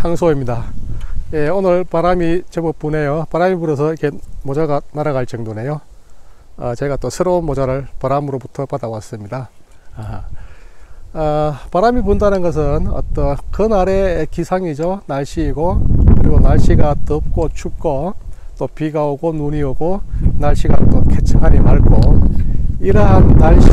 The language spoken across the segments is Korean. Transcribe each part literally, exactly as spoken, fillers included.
황소입니다. 예, 오늘 바람이 제법 부네요. 바람이 불어서 이렇게 모자가 날아갈 정도네요. 어, 제가 또 새로운 모자를 바람으로부터 받아왔습니다. 아하. 어, 바람이 분다는 것은 어떤 그날의 기상이죠. 날씨이고, 그리고 날씨가 덥고 춥고 또 비가 오고 눈이 오고 날씨가 또 쾌청하니 맑고, 이러한 날씨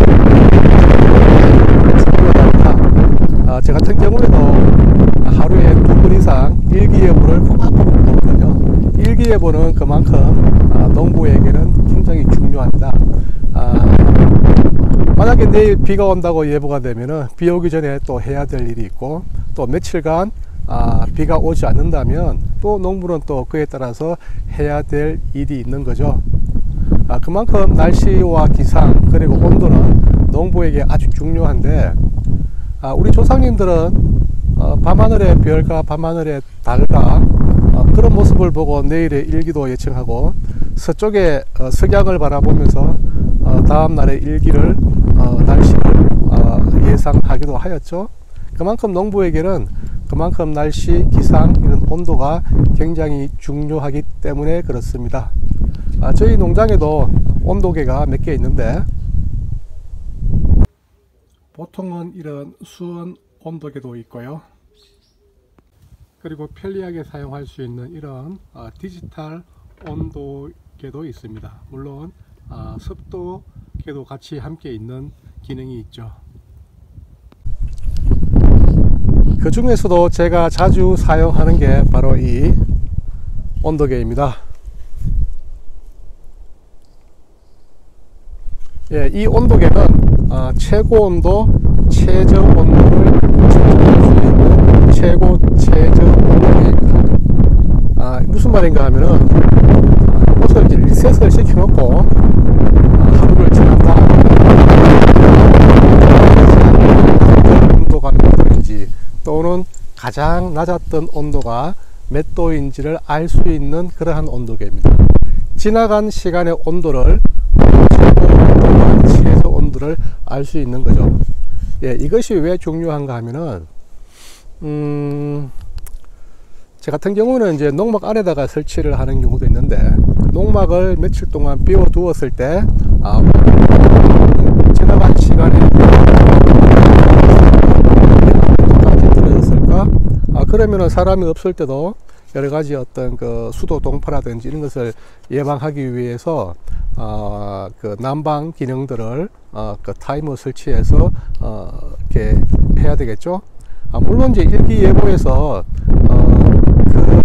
어, 저 같은 경우에도 하루에 두 번 이상 일기예보를 꼬박꼬박 보거든요. 일기예보는 그만큼 아, 농부에게는 굉장히 중요합니다. 아, 만약에 내일 비가 온다고 예보가 되면은 비 오기 전에 또 해야 될 일이 있고, 또 며칠간 아, 비가 오지 않는다면 또 농부는 또 그에 따라서 해야 될 일이 있는 거죠. 아, 그만큼 날씨와 기상 그리고 온도는 농부에게 아주 중요한데, 아, 우리 조상님들은 어, 밤하늘의 별과 밤하늘의 달과 어, 그런 모습을 보고 내일의 일기도 예측하고, 서쪽에 어, 석양을 바라보면서 어, 다음날의 일기를 어, 날씨를 어, 예상하기도 하였죠. 그만큼 농부에게는 그만큼 날씨, 기상, 이런 온도가 굉장히 중요하기 때문에 그렇습니다. 아, 저희 농장에도 온도계가 몇 개 있는데, 보통은 이런 수온 온도계도 있고요. 그리고 편리하게 사용할 수 있는 이런 어, 디지털 온도계도 있습니다. 물론 어, 습도계도 같이 함께 있는 기능이 있죠. 그 중에서도 제가 자주 사용하는 게 바로 이 온도계입니다. 예, 이 온도계는 어, 최고 온도, 최저 온도를 측정할 수 있는 최고, 최저 온도계입니다. 아, 무슨 말인가 하면은, 이것을 이제 리셋을 시켜놓고 아, 하루를 지난 다음에 온도가 몇 도인지, 또는 가장 낮았던 온도가 몇 도인지를 알 수 있는 그러한 온도계입니다. 지나간 시간의 온도를, 최고 온도와 최저 온도를 알 수 있는 거죠. 예, 이것이 왜 중요한가 하면은, 음, 제 같은 경우는 이제 농막 안에다가 설치를 하는 경우도 있는데, 농막을 며칠 동안 비워 두었을 때, 아, 지나간 시간에 어디까지 떨어졌을까? 아, 그러면은 사람이 없을 때도 여러 가지 어떤 그 수도 동파라든지 이런 것을 예방하기 위해서 어, 그 난방 기능들을 어, 그 타이머 설치해서 어, 이렇게 해야 되겠죠. 아, 물론 이제 일기예보에서 어, 그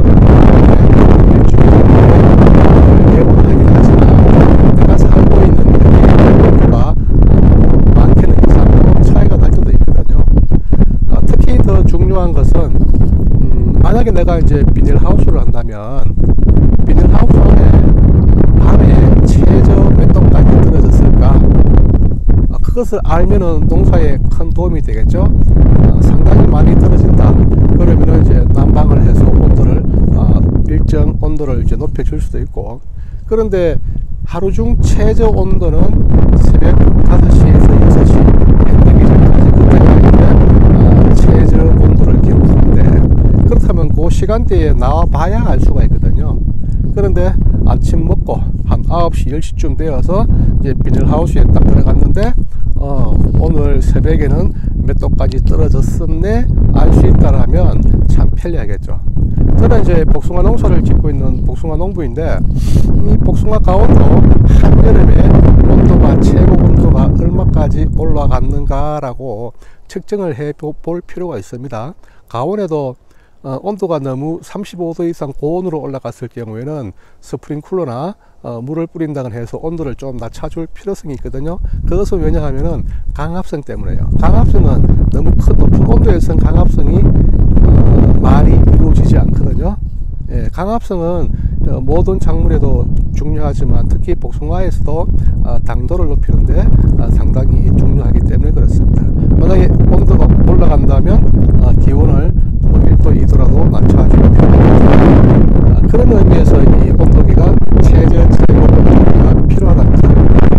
예보하긴 하지만 내가 살고 있는 일기예보가 어, 많게는 이상 차이가 날 때도 있거든요. 어, 특히 더 중요한 것은 음, 만약에 내가 이제 비닐하우스를 한다면 비닐하우스 안에 밤에 최저 몇 도까지 떨어졌을까? 아, 그것을 알면은 농사에 큰 도움이 되겠죠. 아, 상당히 많이 떨어진다. 그러면은 이제 난방을 해서 온도를 아, 일정 온도를 이제 높여줄 수도 있고. 그런데 하루 중 최저 온도는 새벽 다섯 시에서 여섯 시 해 뜨기 전까지, 그때가 이제 아, 최저 온도를 기록하는데, 그렇다면 그 시간대에 나와 봐야 알 수가 있거든요. 그런데 아침 먹고 한 아홉 시, 열 시쯤 되어서 이제 비닐하우스에 딱 들어갔는데, 어, 오늘 새벽에는 몇 도까지 떨어졌었네 알 수 있다라면 참 편리하겠죠. 저는 이제 복숭아 농사를 짓고 있는 복숭아 농부인데, 이 복숭아 가온도 한여름에 온도가, 최고 온도가 얼마까지 올라갔는가 라고 측정을 해 볼 필요가 있습니다. 가온에도 어, 온도가 너무 삼십오 도 이상 고온으로 올라갔을 경우에는 스프링쿨러나 어, 물을 뿌린다고 해서 온도를 좀 낮춰줄 필요성이 있거든요. 그것은 왜냐하면은 강압성 때문에요. 강압성은 너무 큰 높은 온도에서는 강압성이 어, 많이 이루어지지 않거든요. 예, 강압성은 어, 모든 작물에도 중요하지만 특히 복숭아에서도 어, 당도를 높이는데 어, 상당히 중요하기 때문에 그렇습니다. 만약에 온도가 올라간다면 어, 기온을 뭐 일 도, 이 도라도 낮춰줄 필요가 있습니다. 어, 그런 의미에서 이 온도계가 최저, 최고 온도가 필요하답니다.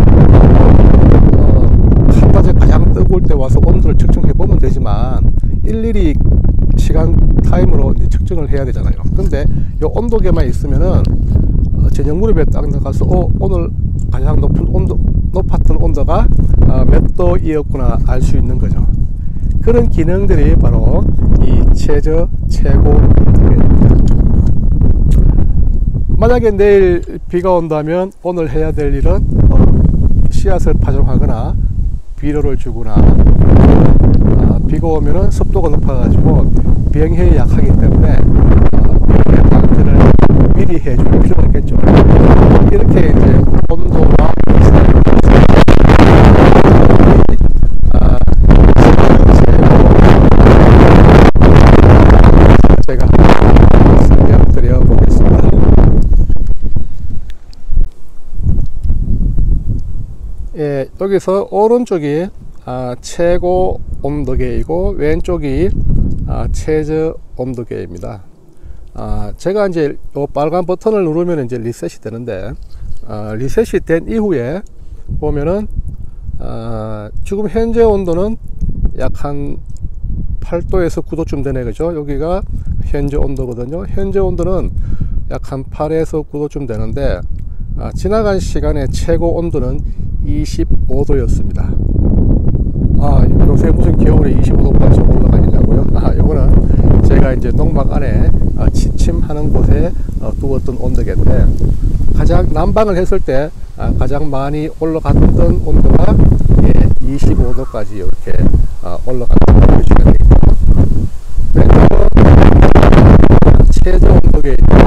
어, 한낮에 가장 뜨거울 때 와서 온도를 측정해 보면 되지만 일일이 시간 타임으로 이제 측정을 해야 되잖아요. 근데 이 온도계만 있으면은 어, 저녁 무렵에 딱 나가서 어, 오늘 가장 높은 온도, 높았던 온도가 어, 몇 도이었구나 알 수 있는 거죠. 그런 기능들이 바로 이 최저 최고 온도계입니다. 만약에 내일 비가 온다면 오늘 해야 될 일은 어, 씨앗을 파종하거나 비료를 주거나, 어, 비가 오면은 습도가 높아가지고 병해에 약하기 때문에 어, 방제를 미리 해줄 필요가 있겠죠. 이렇게 이제 온도와 아, 제가 설명드려 보겠습니다. 예, 여기서 오른쪽이 아, 최고 온도계이고 왼쪽이 아, 최저 온도계입니다. 아, 제가 이제 요 빨간 버튼을 누르면 이제 리셋이 되는데, 아, 리셋이 된 이후에 보면은 아, 지금 현재 온도는 약 한 팔 도에서 구 도쯤 되네, 그죠? 여기가 현재 온도거든요. 현재 온도는 약 한 팔에서 구 도쯤 되는데, 아, 지나간 시간의 최고 온도는 이십오 도였습니다. 아, 요새 무슨 겨울에 이십오 도까지 올라가냐고요? 아, 요거는 제가 이제 농막 안에 어, 취침하는 곳에 어, 두었던 온도계인데, 가장 난방을 했을 때 아, 가장 많이 올라갔던 온도가 예, 이십오 도까지 이렇게 어, 올라갔던 표시가 되겠죠. 왼쪽은 최저 온도계입니다.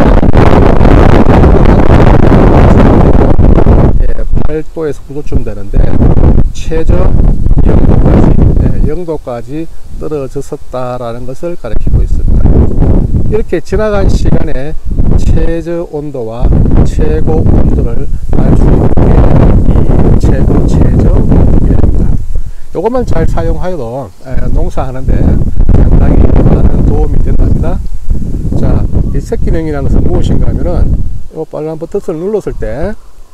예, 팔 도에서 구 도쯤 되는데 최저 영 도까지, 예, 영 도까지 떨어졌었다라는 것을 가리키고 있습니다. 이렇게 지나간 시간에 최저 온도와 최고 온도를 알 수 있는 게 이 최고 최저 온도계입니다. 이것만 잘 사용하여도 에, 농사하는데 상당히 많은 도움이 된답니다. 자, 이 색 기능이라는 것은 무엇인가 하면은 이 빨간 버튼을 눌렀을 때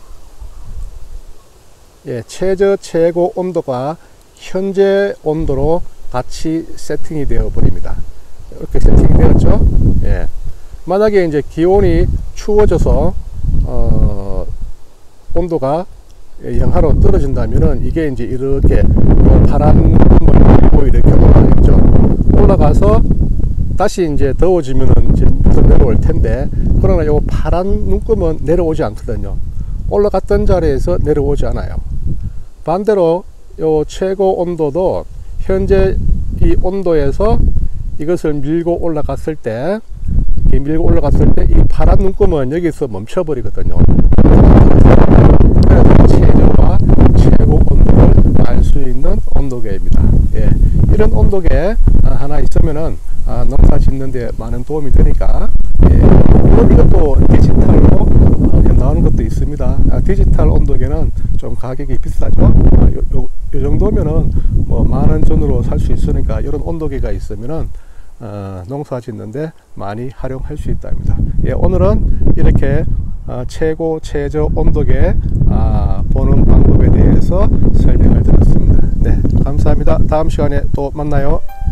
예, 최저 최고 온도가 현재 온도로 같이 세팅이 되어 버립니다. 이렇게 세팅이 되었죠. 예. 만약에 이제 기온이 추워져서 어, 온도가 영하로 떨어진다면은 이게 이제 이렇게 파란 걸 밀고 이렇게 올라가겠죠. 올라가서 다시 이제 더워지면은 이제 더 내려올 텐데, 그러나 요 파란 눈금은 내려오지 않거든요. 올라갔던 자리에서 내려오지 않아요. 반대로 요 최고 온도도 현재 이 온도에서 이것을 밀고 올라갔을 때, 이렇게 밀고 올라갔을 때 이 파란 눈금은 여기서 멈춰 버리거든요. 그래서 최저와 최고 온도를 알 수 있는 온도계입니다. 예, 이런 온도계 하나 있으면은 아, 농사 짓는 데 많은 도움이 되니까, 예, 이것도 디지털로 어, 나오는 것도 있습니다. 아, 디지털 온도계는 좀 가격이 비싸죠. 아, 요, 요, 요 정도면은 뭐 만원 전으로 살 수 있으니까 이런 온도계가 있으면은 어, 농사 짓는데 많이 활용할 수 있답니다. 예, 오늘은 이렇게 어, 최고 최저 온도계 아, 보는 방법에 대해서 설명을 드렸습니다. 네, 감사합니다. 다음 시간에 또 만나요.